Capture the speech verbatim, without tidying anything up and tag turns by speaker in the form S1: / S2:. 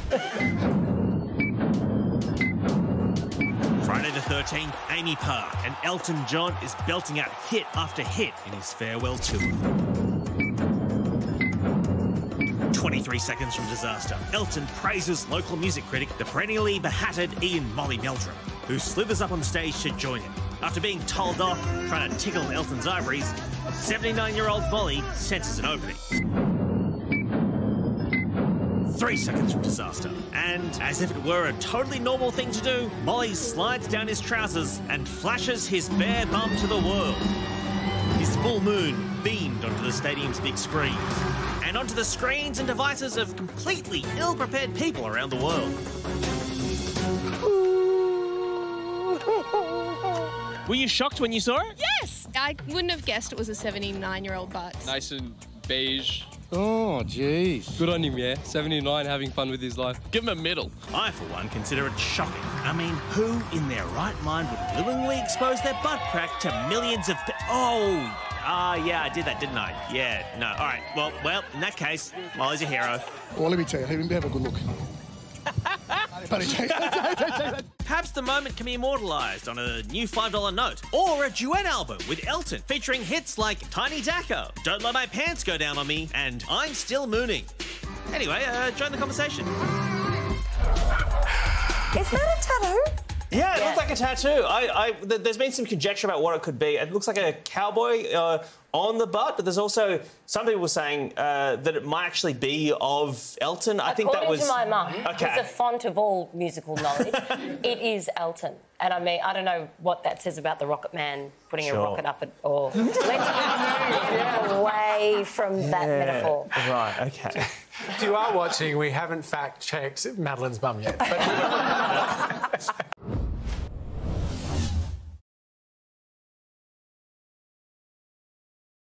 S1: Friday the thirteenth, Amy Park, and Elton John is belting out hit after hit in his farewell tour. twenty-three seconds from disaster, Elton praises local music critic, the perennially behatted Ian Molly Meldrum, who slithers up on stage to join him. After being told off trying to tickle Elton's ivories, seventy-nine-year-old Molly senses an opening. Three seconds from disaster, and as if it were a totally normal thing to do, Molly slides down his trousers and flashes his bare bum to the world. His full moon beamed onto the stadium's big screens, and onto the screens and devices of completely ill-prepared people around the world. Were you shocked when you saw it?
S2: Yes! I wouldn't have guessed it was a seventy-nine-year-old butt.
S3: Nice and beige.
S4: Oh, jeez.
S3: Good on him, yeah. seventy-nine, having fun with his life.
S1: Give him a medal. I, for one, consider it shocking. I mean, who in their right mind would willingly expose their butt crack to millions of... Oh, ah, uh, yeah, I did that, didn't I? Yeah, no. All right, well, well, in that case, Molly's a hero.
S4: Well, let me tell you, let me have a good look.
S1: Perhaps the moment can be immortalised on a new five dollar note, or a duet album with Elton featuring hits like Tiny Dacko, Don't Let My Pants Go Down on Me, and I'm Still Mooning. Anyway, uh, join the conversation.
S5: Is that a tattoo?
S1: Yeah, it
S5: Yeah.
S1: looks like a tattoo. I, I, th there's been some conjecture about what it could be. It looks like a cowboy uh, on the butt, but there's also some people saying uh, that it might actually be of Elton. I think that was...
S5: According to my mum,
S1: Okay.
S5: who's the font of all musical knowledge, it is Elton. And I mean, I don't know what that says about the Rocket Man putting
S1: Sure.
S5: a rocket up at... Or let's get away from that metaphor.
S1: Right, OK.
S6: If you are watching, we haven't fact-checked Madeline's mum yet. But